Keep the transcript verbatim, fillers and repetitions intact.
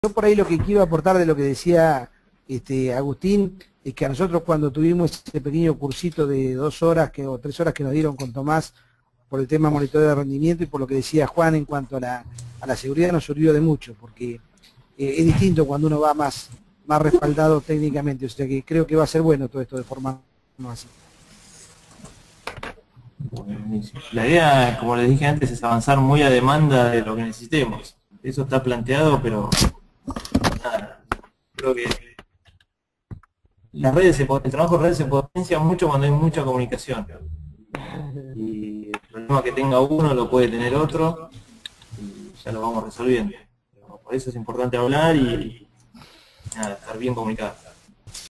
Yo por ahí lo que quiero aportar de lo que decía este, Agustín, es que a nosotros cuando tuvimos ese pequeño cursito de dos horas que, o tres horas que nos dieron con Tomás por el tema monitoreo de rendimiento y por lo que decía Juan en cuanto a la, a la seguridad, nos sirvió de mucho, porque eh, es distinto cuando uno va más, más respaldado técnicamente, o sea que creo que va a ser bueno todo esto de formarnos así. La idea, como les dije antes, es avanzar muy a demanda de lo que necesitemos. Eso está planteado, pero nada, creo que las redes, se, el trabajo de redes se potencia mucho cuando hay mucha comunicación. Y el problema que tenga uno lo puede tener otro, y ya lo vamos resolviendo. Por eso es importante hablar y nada, estar bien comunicado.